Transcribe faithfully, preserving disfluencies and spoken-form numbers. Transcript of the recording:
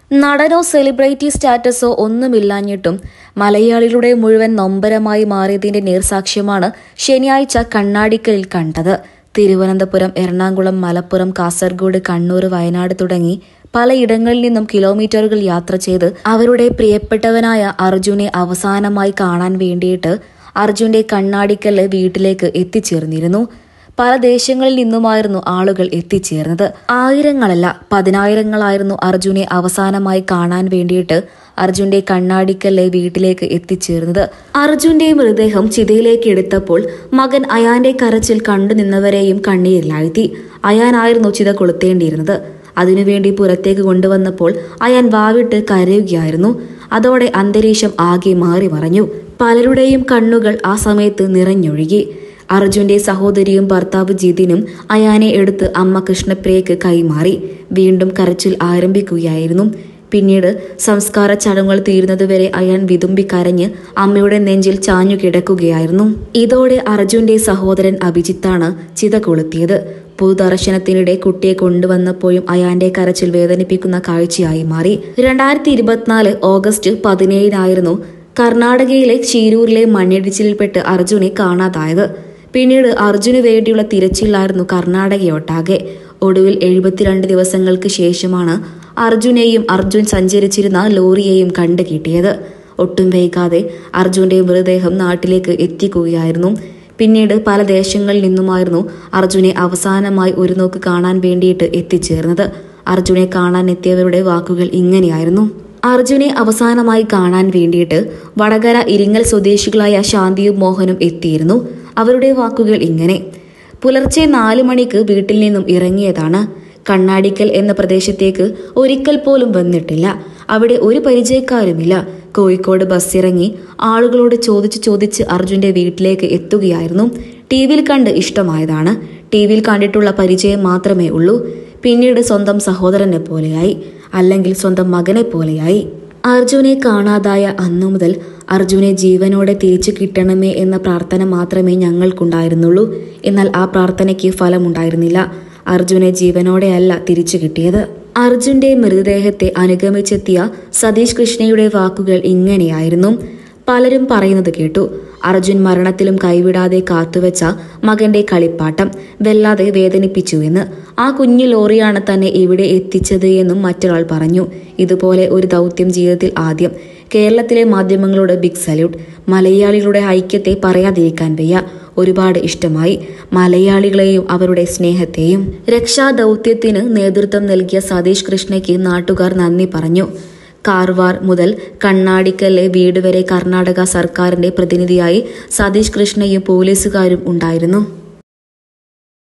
നടനോ celebrity സ്റ്റാറ്റസോ ഒന്നുമില്ലാഞ്ഞിട്ടും മലയാളികളുടെ മുഴുവൻ നൊമ്പരമായി മാറിയതിന്റെ നേർസാക്ഷ്യമാണ് ശനിയാഴ്ച കണ്ണാടിക്കലിൽ കണ്ടത്. തിരുവനന്തപുരം, എറണാകുളം, മലപ്പുറം, കാസർഗോഡ്, കണ്ണൂർ, വയനാട് തുടങ്ങി പലയിടങ്ങളിൽ നിന്നും കിലോമീറ്ററുകൾ യാത്ര ചെയ്ത് അവരുടെ പ്രിയപ്പെട്ടവനായ അർജുനെ അവസാനമായി കാണാൻ വേണ്ടിയിട്ട് അർജുന്റെ കണ്ണാടിക്കല് വീട്ടിലേക്ക് എത്തിച്ചേർന്നിരുന്നു. പല ദേശങ്ങളിൽ നിന്നുമായിരുന്നു ആളുകൾ എത്തിച്ചേർന്നത്. ആയിരങ്ങളല്ല, പതിനായിരങ്ങളായിരുന്നു അർജുനെ അവസാനമായി കാണാൻ വേണ്ടിയിട്ട് അർജുന്റെ കണ്ണാടിക്കല്ലെ വീട്ടിലേക്ക് എത്തിച്ചേർന്നത്. അർജുന്റെ മൃതദേഹം ചിതയിലേക്ക് എടുത്തപ്പോൾ മകൻ അയാന്റെ കരച്ചിൽ കണ്ടു നിന്നവരെയും കണ്ണീരിലാഴ്ത്തി. അയാനായിരുന്നു ചിത കൊളുത്തേണ്ടിയിരുന്നത്. അതിനുവേണ്ടി പുറത്തേക്ക് കൊണ്ടുവന്നപ്പോൾ അയാൻ വാവിട്ട് കരയുകയായിരുന്നു. അതോടെ അന്തരീക്ഷം ആകെ മാറി മറഞ്ഞു. പലരുടെയും കണ്ണുകൾ ആ സമയത്ത് നിറഞ്ഞൊഴുകി. അർജുന്റെ സഹോദരിയും ഭർത്താവ് ജിതിനും അയാനെ എടുത്ത് അമ്മ കൃഷ്ണപ്രിയക്ക് കൈമാറി. വീണ്ടും കരച്ചിൽ ആരംഭിക്കുകയായിരുന്നു. പിന്നീട് സംസ്കാര ചടങ്ങുകൾ തീരുന്നതുവരെ അയാൻ വിതുമ്പി കരഞ്ഞ് അമ്മയുടെ നെഞ്ചിൽ ചാഞ്ഞു കിടക്കുകയായിരുന്നു. ഇതോടെ അർജുന്റെ സഹോദരൻ അഭിജിത്താണ് ചിത കൊളുത്തിയത്. പൊതുദർശനത്തിനിടെ കുട്ടിയെ കൊണ്ടുവന്നപ്പോഴും അയാന്റെ കരച്ചിൽ വേദനിപ്പിക്കുന്ന കാഴ്ചയായി മാറി. രണ്ടായിരത്തി ഇരുപത്തിനാല് ഓഗസ്റ്റ് പതിനേഴിനായിരുന്നു കർണാടകയിലെ ഷീരൂരിലെ മണ്ണിടിച്ചിലിൽപ്പെട്ട് അർജുനെ കാണാതായത്. പിന്നീട് അർജുന് വേണ്ടിയുള്ള തിരച്ചിലായിരുന്നു കർണാടകയൊട്ടാകെ. ഒടുവിൽ എഴുപത്തിരണ്ട് ദിവസങ്ങൾക്ക് ശേഷമാണ് അർജുനെയും അർജുൻ സഞ്ചരിച്ചിരുന്ന ലോറിയെയും കണ്ടുകിട്ടിയത്. ഒട്ടും വൈകാതെ അർജുന്റെ മൃതദേഹം നാട്ടിലേക്ക് എത്തിക്കുകയായിരുന്നു. പിന്നീട് പല ദേശങ്ങളിൽ നിന്നുമായിരുന്നു അർജുനെ അവസാനമായി ഒരു നോക്ക് കാണാൻ വേണ്ടിയിട്ട് എത്തിച്ചേർന്നത്. അർജുനെ കാണാൻ എത്തിയവരുടെ വാക്കുകൾ ഇങ്ങനെയായിരുന്നു. അർജുനെ അവസാനമായി കാണാൻ വേണ്ടിയിട്ട് വടകര ഇരിങ്ങൽ സ്വദേശികളായ ശാന്തിയും മോഹനും എത്തിയിരുന്നു. അവരുടെ വാക്കുകൾ ഇങ്ങനെ: പുലർച്ചെ നാലു മണിക്ക് വീട്ടിൽ നിന്നും ഇറങ്ങിയതാണ്. കണ്ണാടിക്കൽ എന്ന പ്രദേശത്തേക്ക് ഒരിക്കൽ പോലും വന്നിട്ടില്ല. അവിടെ ഒരു പരിചയക്കാരുമില്ല. കോഴിക്കോട് ബസ്സിറങ്ങി ആളുകളോട് ചോദിച്ച് ചോദിച്ച് അർജുന്റെ വീട്ടിലേക്ക് എത്തുകയായിരുന്നു. ടി വിയിൽ കണ്ട് ഇഷ്ടമായതാണ്. ടി വിയിൽ കണ്ടിട്ടുള്ള പരിചയം മാത്രമേ ഉള്ളൂ. പിന്നീട് സ്വന്തം സഹോദരനെ പോലെയായി, അല്ലെങ്കിൽ സ്വന്തം മകനെ പോലെയായി. അർജുനെ കാണാതായ അന്നു മുതൽ അർജുനെ ജീവനോടെ തിരിച്ചു കിട്ടണമേ എന്ന പ്രാർത്ഥന മാത്രമേ ഞങ്ങൾക്കുണ്ടായിരുന്നുള്ളൂ. എന്നാൽ ആ പ്രാർത്ഥനയ്ക്ക് ഫലമുണ്ടായിരുന്നില്ല. അർജുനെ ജീവനോടെയല്ല തിരിച്ചു കിട്ടിയത്. അർജുന്റെ മൃതദേഹത്തെ അനുഗമിച്ചെത്തിയ സതീഷ് കൃഷ്ണയുടെ വാക്കുകൾ ഇങ്ങനെയായിരുന്നു. പലരും പറയുന്നത് കേട്ടു. അർജുൻ മരണത്തിലും കൈവിടാതെ കാത്തുവെച്ച മകന്റെ കളിപ്പാട്ടം വല്ലാതെ വേദനിപ്പിച്ചുവെന്ന്. ആ കുഞ്ഞു ലോറിയാണ് തന്നെ ഇവിടെ എത്തിച്ചത് എന്നും മറ്റൊരാൾ പറഞ്ഞു. ഇതുപോലെ ഒരു ദൗത്യം ജീവിതത്തിൽ ആദ്യം. കേരളത്തിലെ മാധ്യമങ്ങളോട് ബിഗ് സല്യൂട്ട്. മലയാളികളുടെ ഐക്യത്തെ പറയാതിരിക്കാൻ വയ്യ. ഒരുപാട് ഇഷ്ടമായി മലയാളികളെയും അവരുടെ സ്നേഹത്തെയും. രക്ഷാദൗത്യത്തിന് നേതൃത്വം നൽകിയ സതീഷ് കൃഷ്ണയ്ക്ക് നാട്ടുകാർ നന്ദി പറഞ്ഞു. കാർവാർ മുതൽ കണ്ണാടിക്കല്ലെ വീട് വരെ കർണാടക സർക്കാരിന്റെ പ്രതിനിധിയായി സതീഷ് കൃഷ്ണയും പോലീസുകാരും ഉണ്ടായിരുന്നു.